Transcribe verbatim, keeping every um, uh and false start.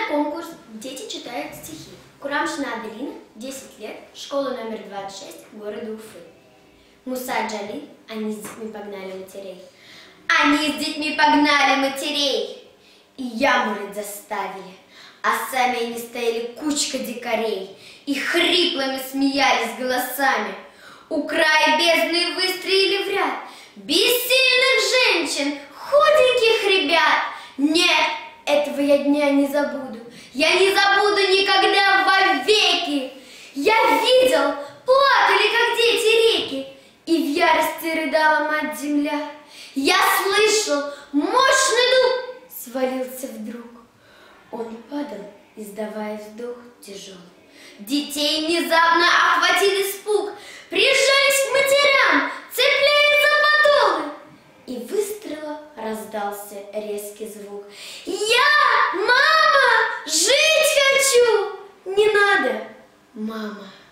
На конкурс дети читают стихи. Курамшина Аделина, десять лет, школа номер двадцать шесть, города Уфы. Муса Джалиль, они с детьми погнали матерей. Они с детьми погнали матерей. И яму рыть заставили, а сами они стояли кучка дикарей и хриплыми смеялись голосами. У края бездны выстроили в ряд бессильных женщин, худеньких ребят. Нет, этого я дня не забуду. Я не забуду никогда вовеки. Я видел, плакали, как дети, реки, и в ярости рыдала мать-земля. Я слышал, мощный дуб свалился вдруг. Он падал, издавая вздох тяжелый. Детей внезапно охватил испуг, прижались к матерям, цепляясь за подолы. И выстрела раздался резкий звук. Я, мама, жить хочу! Не надо, мама.